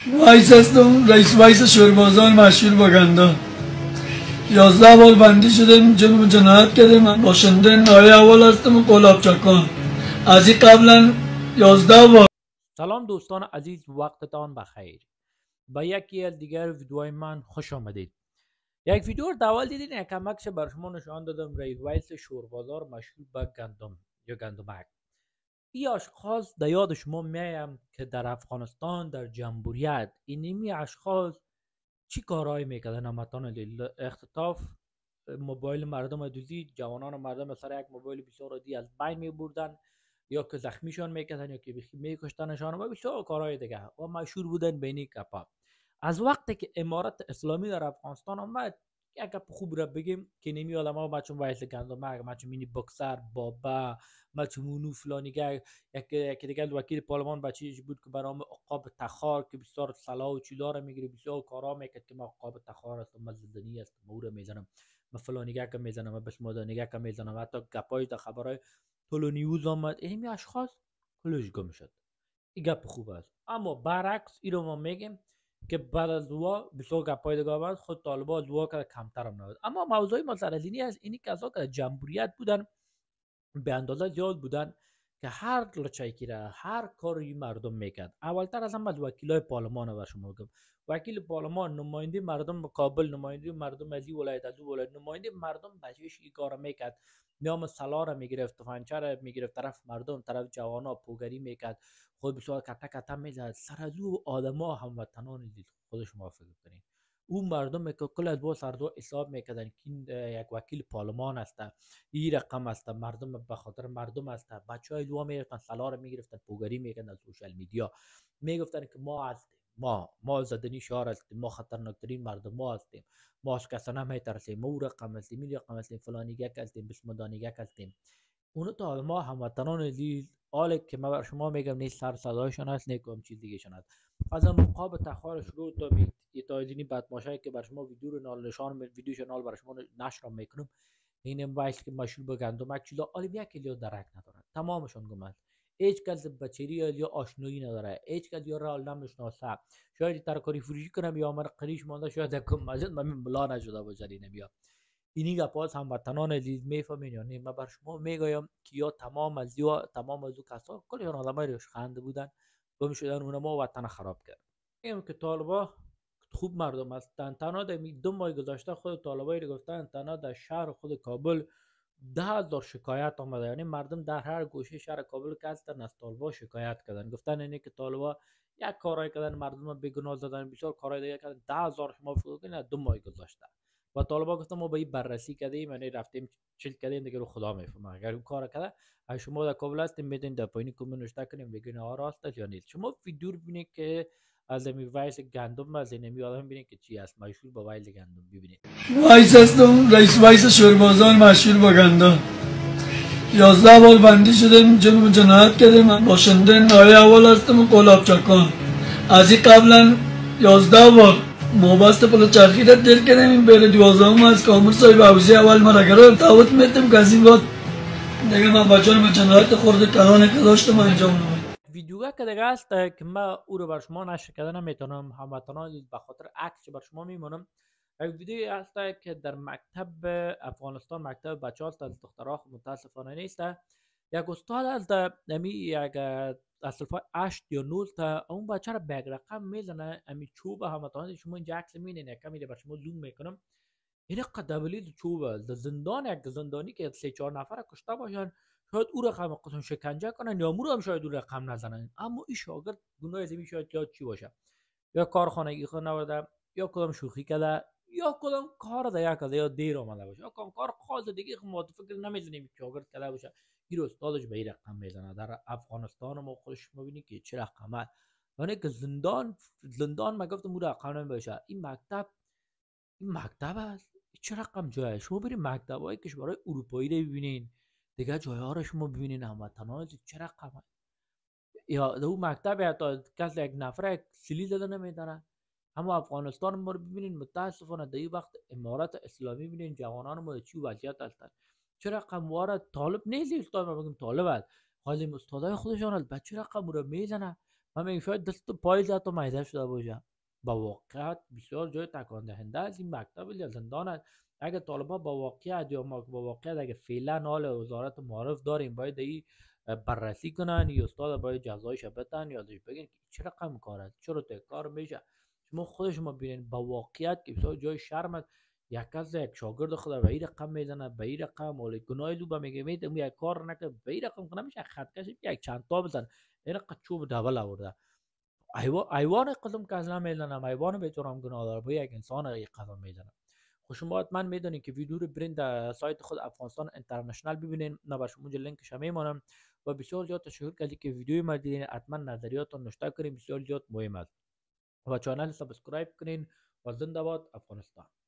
وایس هستم، رئیس وایس شوربازان مشهور باگندا. 11 بار بندی شدم، جنایت کردم. باشنده نایه اول هستم و قلاب چکان. از این قبلا 11 بار. سلام دوستان عزیز، وقتتان بخیر. با یکی از دیگر ویدیوهای من خوش آمدید. یک ویدیو رو اول دیدین، یک کمکش بر شما نشان دادم. رئیس وایس شوربازار مشهور به گندم یا گندمک. این اشخاص در یاد شما میایم که در افغانستان در جمهوریت اینمی اشخاص چی کارهایی میکردن. همتان اختطاف موبایل مردم دوزی، جوانان مردم سر یک موبایل بسیار عادی از بین میبردن، یا که زخمیشان میکردن یا که بخی میکشتنشان و بسیار کارهای دیگه و مشهور بودن بینی کپا. از وقتی که امارت اسلامی در افغانستان آمد، یک گپ خوب را بگیم که نمی آدم ها بچون وایس گندمک، بچون مینی بکسر بابا، بچون مونو فلانیگه، یک دیگه وکیل پارلمان بچه‌ش بود که برام عقاب تخار که بسیار صلاح و چیلا را میگیره، بسیار کارا میکرد که ما عقاب تخار است، ما زدنی است، ما او را میزنم، ما فلانیگه که میزنم، ما بسمادانیگه که میزنم، حتی گپای در خبرای طول نیوز آمد. اینمی اشخاص کلش گم شد. این گپ خوب است. اما برعکس این رو ما میگیم که بعد از دعا بسیار گپای دیگه آمد، خود طالبا دعا کرد کمتر هم نبود. اما موضوع ما سرزینی از اینی کسا که جمهوریت بودن به اندازه زیاد بودن که هر لچکی را هر کاری مردم میکرد. اولتر از همه از وکیلای پارلمان و شما گفت وکیل پارلمان نماینده مردم کابل، نماینده مردم از این ولایت از اون ولایت، نماینده مردم بچه‌ش این کارا میکرد. میام سلا میگرفت، تفنگچه را میگرفت، طرف مردم طرف جوانا پوگری میکرد، خود بسیار کته کته میزد. سر از او آدما هموطنان دید خودش موافق کنین. او مردم که کل از با سردو حساب میکردن که یک وکیل پارلمان است، این رقم است، مردم به خاطر مردم است. بچه های دو میرفتن سلار میگرفتن، پوگری میکردن از سوشال میدیا، میگفتن که ما هستیم، ما زدنی شهر هستیم، ما خطرناکترین مردم ما هستیم، ما از کسا نمیترسیم، ما او رقم هستیم، این رقم هستیم، فلانیگه هستیم، بسمدانیگه هستیم. اونو تا ما هموطنان عزیز، حالی که ما بر شما میگم نیست سر صدایشان هست، نیکم چیز دیگه شون هست. از مقاب تخار شروع تا تایزینی بدماشایی که بر شما ویدیو رو نال نشان ویدیوش نال بر شما نشر میکنم. این وایس که مشهور به گندمک چیزا عالم یک کلیو درک نداره، تمامشون گم است. هیچ کس بچری یا آشنایی نداره، هیچ کس یا راه نمیشناسه. شاید ترکاری فروشی کنم یا امر قریش مونده، شاید یکم مجد من بلا نشده باشه. نمیاد اینی گپاس هموطنان عزیز میفهمین یا نه؟ من بر شما میگویم که یا تمام از او کسا کلیان آدمای روش خنده بودن، گم شدن، اونما وطن خراب کرد. این که طالبا خوب مردم هستند. تنها در 2 ماه گذشته خود طالبایی رو گفتن تنها در شهر خود کابل 10,000 شکایت آمده. یعنی مردم در هر گوشه شهر کابل که هستن از طالبا شکایت کردن، گفتن اینه که طالبا یک کارای کردن، مردم بیگناه زدن، بسیار کارهای دیگه کردن. 10,000 شما فکر کنید 2 ماه گذشته. و طالبا گفتم ما به این بررسی کردیم، یعنی رفتیم چیل کردیم دیگه، رو خدا میفهمه. اگر اون کار کرده، اگه شما در کابل هستین میدین در پایین کامنت نوشته کنیم بگین آ راست است یا نیست. شما ویدیو ببینید که از این وایس گندم، از این آدم ببینید که چی است، مشهور با وایس گندم. ببینید وایس هستم، رئیس وایس شوربازان مشهور باگندا. 11 بار بندی شدم، جنایت کردم. باشنده نایه اول هستم و قلاب چکان. از این قبلا 11 بار مابست پل چرخی را دل کردم. این بره 12 از کامر صاحب عوضی اول مرا گرفت. دعوت میتم که از این بعد دیگه من بچه رو جنایت خورده کلانه که داشتم انجام نمید. ویدیو که دیگه است که من او رو بر شما نشر کردن نمیتونم، هموطنان به خاطر عکس بر شما میمونم. یک ویدیو است که در مکتب افغانستان، مکتب بچه هاست، از دخترها متاسفانه نیست. یک استاد از امی یک از صفحه 8 یا 9 تا اون بچه را به یک رقم میزنه. امی چوب هموطنان شما اینجا عکس میبینید، یکم بر شما زوم میکنم. این قدبلی چوب در زندان، یک زندانی که 3-4 نفر کشته باشن، شاید او رقم قسم شکنجه کنن یا مورو هم شاید او رقم نزنن. اما این شاگرد گناه ازمی شاید یاد چی باشه، یا کارخانگی خود نورده، یا کدام شوخی کرده، یا کدام کار دیگه کرده، یا دیر آمده باشه، یا کدام کار خاص دیگه فکر نمیزنیم شاگرد کرده باشه. این استادش به این رقم میزنه. در افغانستان ما خودش میبینی که چه رقمه، یعنی که زندان ما گفتم او رقم نمیشه. این مکتب است. چه رقم جایه؟ شما برید مکتب‌های کشورهای اروپایی رو ببینین، دیگه جای‌ها رو شما ببینین، هموطنان چه رقمه. یا در اون مکتب حتی کسی یک نفر سیلی زده نمیداره. اما افغانستان ما رو ببینین، متاسفانه در این وقت امارت اسلامی ببینین جوانان ما چی وضعیت هستن. چه رقم واره طالب نیست استاد، ما بگیم طالب است، حالی استادای خودشان از بچه رقم رو میزنه. همین شاید دست و پای زد و معده شده باشه. با واقعیت بسیار جای تکان دهنده از این مکتب یا زندان است. اگه طالبا با واقعیت یا ما با واقعیت اگه فعلا حال وزارت معارف داریم باید این بررسی کنن یا استاد باید جزایش بدن یا ازش بگین که چه رقم کار است، چرا تکرار میشه. شما خود شما ببینید با واقعیت که بسیار جای شرم است. یک کس یک شاگرد خدا به این رقم میزنه، به این رقم ولی گناه لو میگه میتونم یک کار نکنه به این رقم کنه میشه خط کشی یک چند تا بزن این چوب دبل آورده. حیوان قسم که اصلا میزنم، حیوان به طورم گناه داره با یک انسان یک قدم میزنم. خوش شما حتما میدونید که ویدیو رو برین در سایت خود افغانستان اینترنشنال ببینین، نه برش اونجا لینکش هم میمونم. و بسیار زیاد تشکر کردی که ویدیوی ما دیدین، حتما نظریاتتون نوشته کنین، بسیار زیاد مهم است. و چانل سابسکرایب کنین و زنده باد افغانستان.